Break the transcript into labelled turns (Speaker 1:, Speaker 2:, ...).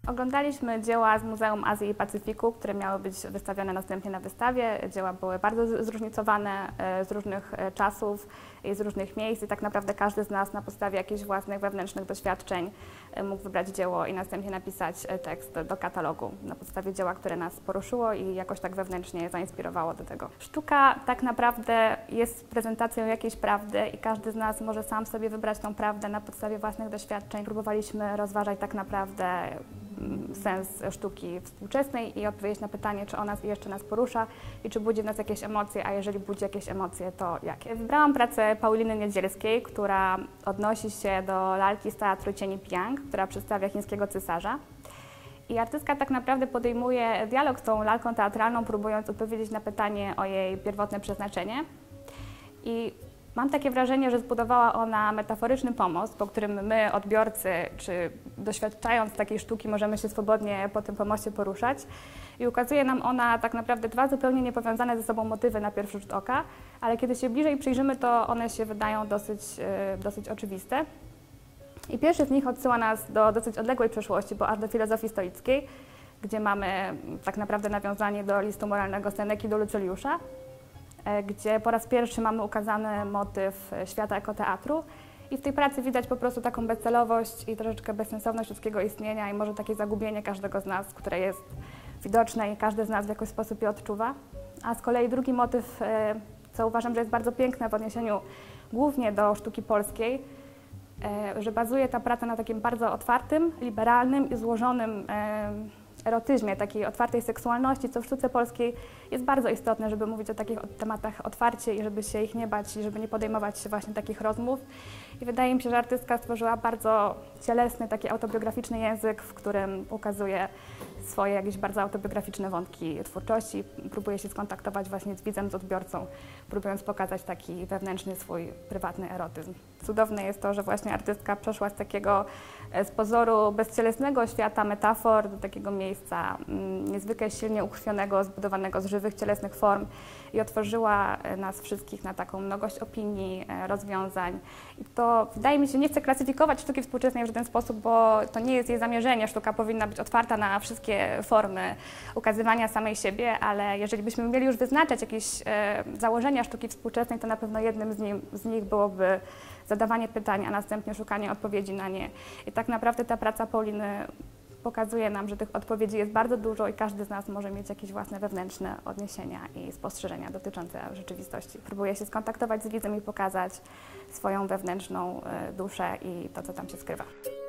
Speaker 1: Oglądaliśmy dzieła z Muzeum Azji i Pacyfiku, które miały być wystawione następnie na wystawie. Dzieła były bardzo zróżnicowane, z różnych czasów i z różnych miejsc i tak naprawdę każdy z nas na podstawie jakichś własnych wewnętrznych doświadczeń mógł wybrać dzieło i następnie napisać tekst do katalogu na podstawie dzieła, które nas poruszyło i jakoś tak wewnętrznie zainspirowało do tego. Sztuka tak naprawdę jest prezentacją jakiejś prawdy i każdy z nas może sam sobie wybrać tą prawdę na podstawie własnych doświadczeń. Próbowaliśmy rozważać tak naprawdę sens sztuki współczesnej i odpowiedzieć na pytanie, czy ona jeszcze nas porusza i czy budzi w nas jakieś emocje, a jeżeli budzi jakieś emocje, to jakie. Wybrałam pracę Pauliny Niedzielskiej, która odnosi się do lalki z teatru Cieni Piang, która przedstawia chińskiego cesarza. I artystka tak naprawdę podejmuje dialog z tą lalką teatralną, próbując odpowiedzieć na pytanie o jej pierwotne przeznaczenie. I mam takie wrażenie, że zbudowała ona metaforyczny pomost, po którym my, odbiorcy, czy doświadczając takiej sztuki, możemy się swobodnie po tym pomoście poruszać. I ukazuje nam ona tak naprawdę dwa zupełnie niepowiązane ze sobą motywy na pierwszy rzut oka, ale kiedy się bliżej przyjrzymy, to one się wydają dosyć oczywiste. I pierwszy z nich odsyła nas do dosyć odległej przeszłości, bo aż do filozofii stoickiej, gdzie mamy tak naprawdę nawiązanie do listu moralnego Seneki do Luceliusza, gdzie po raz pierwszy mamy ukazany motyw świata jako teatru i w tej pracy widać po prostu taką bezcelowość i troszeczkę bezsensowność ludzkiego istnienia i może takie zagubienie każdego z nas, które jest widoczne i każdy z nas w jakiś sposób je odczuwa. A z kolei drugi motyw, co uważam, że jest bardzo piękne w odniesieniu głównie do sztuki polskiej, że bazuje ta praca na takim bardzo otwartym, liberalnym i złożonym erotyzmie, takiej otwartej seksualności, co w sztuce polskiej jest bardzo istotne, żeby mówić o takich tematach otwarcie i żeby się ich nie bać i żeby nie podejmować się właśnie takich rozmów. I wydaje mi się, że artystka stworzyła bardzo cielesny, taki autobiograficzny język, w którym ukazuje swoje jakieś bardzo autobiograficzne wątki twórczości, próbuje się skontaktować właśnie z widzem, z odbiorcą, próbując pokazać taki wewnętrzny swój prywatny erotyzm. Cudowne jest to, że właśnie artystka przeszła z takiego z pozoru bezcielesnego świata metafor do takiego miejsca niezwykle silnie ukrwionego, zbudowanego z żywych, cielesnych form i otworzyła nas wszystkich na taką mnogość opinii, rozwiązań. I to wydaje mi się, nie chcę klasyfikować sztuki współczesnej w żaden sposób, bo to nie jest jej zamierzenie. Sztuka powinna być otwarta na wszystkie formy ukazywania samej siebie, ale jeżeli byśmy mieli już wyznaczać jakieś założenia sztuki współczesnej, to na pewno jednym z nich byłoby zadawanie pytań, a następnie szukanie odpowiedzi na nie. I tak naprawdę ta praca Pauliny pokazuje nam, że tych odpowiedzi jest bardzo dużo i każdy z nas może mieć jakieś własne wewnętrzne odniesienia i spostrzeżenia dotyczące rzeczywistości. Próbuje się skontaktować z widzem i pokazać swoją wewnętrzną duszę i to, co tam się skrywa.